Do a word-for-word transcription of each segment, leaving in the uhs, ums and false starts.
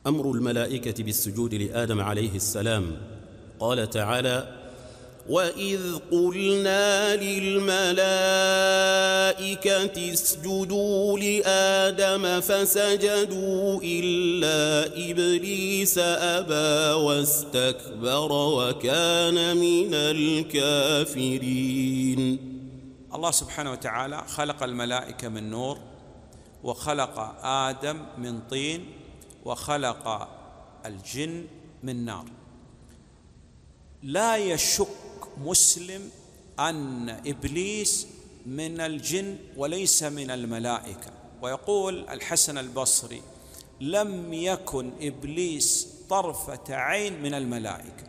أمر الملائكة بالسجود لآدم عليه السلام. قال تعالى: وإذ قلنا للملائكة اسجدوا لآدم فسجدوا إلا إبليس أبى واستكبر وكان من الكافرين. الله سبحانه وتعالى خلق الملائكة من نور، وخلق آدم من طين، وخلق الجن من نار. لا يشك مسلم أن إبليس من الجن وليس من الملائكة. ويقول الحسن البصري: لم يكن إبليس طرفة عين من الملائكة.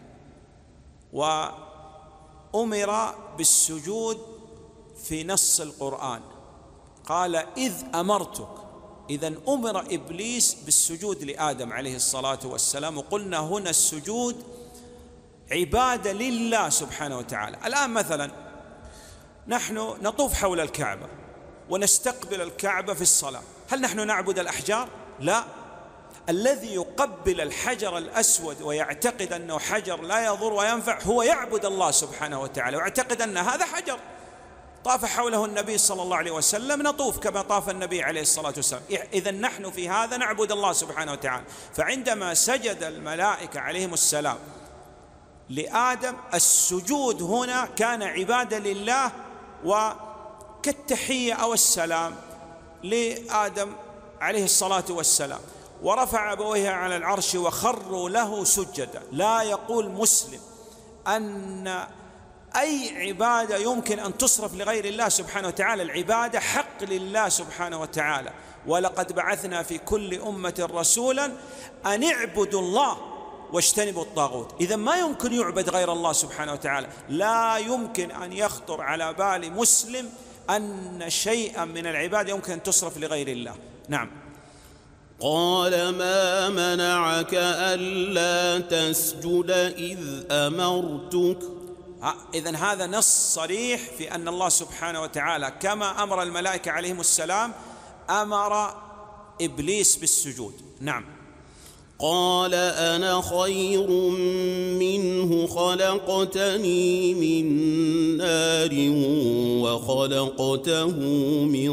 وأمر بالسجود في نص القرآن، قال: إذ أمرتك. إذن أمر إبليس بالسجود لآدم عليه الصلاة والسلام. وقلنا هنا السجود عبادة لله سبحانه وتعالى. الآن مثلا نحن نطوف حول الكعبة ونستقبل الكعبة في الصلاة، هل نحن نعبد الأحجار؟ لا. الذي يقبل الحجر الأسود ويعتقد أنه حجر لا يضر وينفع هو يعبد الله سبحانه وتعالى، ويعتقد أن هذا حجر. طاف حوله النبي صلى الله عليه وسلم، نطوف كما طاف النبي عليه الصلاة والسلام. إذن نحن في هذا نعبد الله سبحانه وتعالى. فعندما سجد الملائكة عليهم السلام لآدم، السجود هنا كان عبادة لله وكالتحية أو السلام لآدم عليه الصلاة والسلام. ورفع أبويه على العرش وخروا له سجدا. لا يقول مسلم أن أي عبادة يمكن أن تصرف لغير الله سبحانه وتعالى. العبادة حق لله سبحانه وتعالى. ولقد بعثنا في كل أمة رسولا أن اعبدوا الله واجتنبوا الطاغوت. إذا ما يمكن يعبد غير الله سبحانه وتعالى. لا يمكن أن يخطر على بال مسلم أن شيئا من العبادة يمكن أن تصرف لغير الله. نعم. قال: ما منعك ألا تسجد إذ أمرتك؟ إذن هذا نص صريح في أن الله سبحانه وتعالى كما أمر الملائكة عليهم السلام أمر إبليس بالسجود. نعم. قال: أنا خير منه خلقتني من نار وخلقته من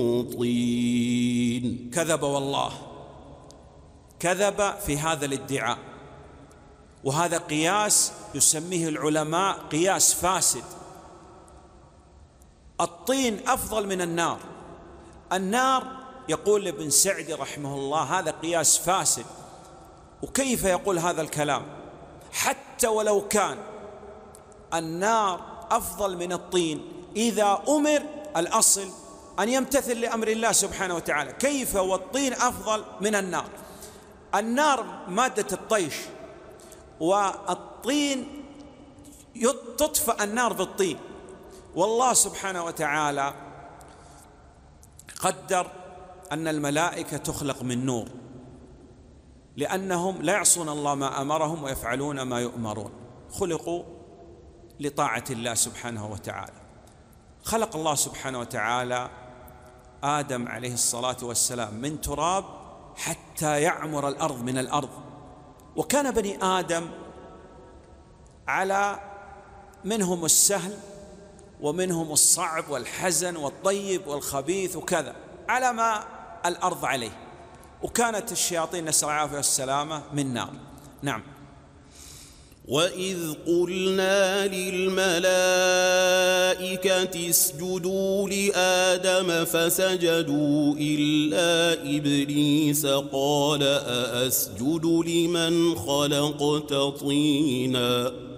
طين. كذب والله، كذب في هذا الادعاء. وهذا قياس يسميه العلماء قياس فاسد. الطين أفضل من النار. النار يقول ابن سعدي رحمه الله هذا قياس فاسد. وكيف يقول هذا الكلام؟ حتى ولو كان النار أفضل من الطين، إذا أمر الأصل أن يمتثل لأمر الله سبحانه وتعالى، كيف والطين أفضل من النار؟ النار مادة الطيش، والطين تطفأ النار بالطين. والله سبحانه وتعالى قدر أن الملائكة تخلق من نور، لأنهم لا يعصون الله ما أمرهم ويفعلون ما يؤمرون. خلقوا لطاعة الله سبحانه وتعالى. خلق الله سبحانه وتعالى آدم عليه الصلاة والسلام من تراب حتى يعمر الأرض من الأرض. وكان بني آدم على منهم السهل ومنهم الصعب والحزن والطيب والخبيث وكذا، على ما الأرض عليه. وكانت الشياطين نسأل العافية والسلامة من نار. نعم. وإذ قلنا للملائكة اسجدوا لآدم فسجدوا إلا إبليس قال: أأسجد لمن خلقت طينا.